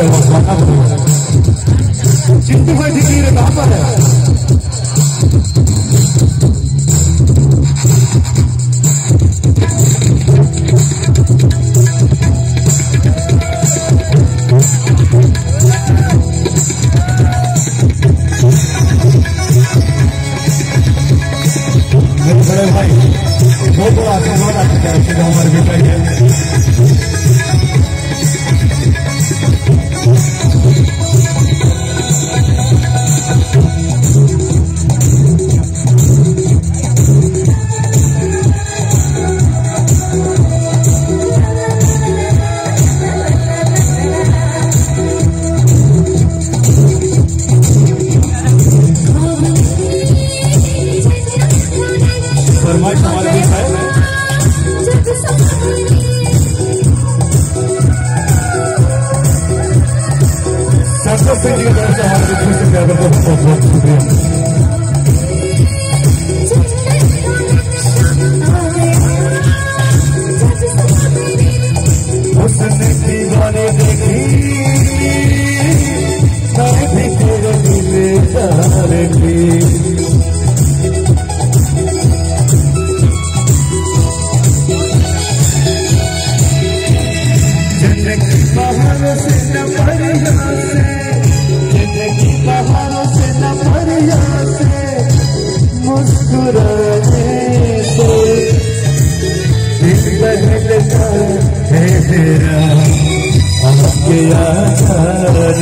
है वो खाना बनेगा। चिंटू भाई ठीक है, कहाँ पर है? मेरे बड़े भाई बहुत बड़ा आशीर्वाद आपका है हमारे बेटा के। फरमाइश हमारे भी है। संतोष सिंह जी की तरफ से हमारे भी से प्यार करते बहुत बहुत शुक्रिया। उसने दीवाने देखी मैं भी तेरे दिल जाने की। पहाड़ों से न परिया से, जिंदगी पहाड़ों से न परिया से, मुस्कुराने से दिल बहलता है तेरा, आपके याद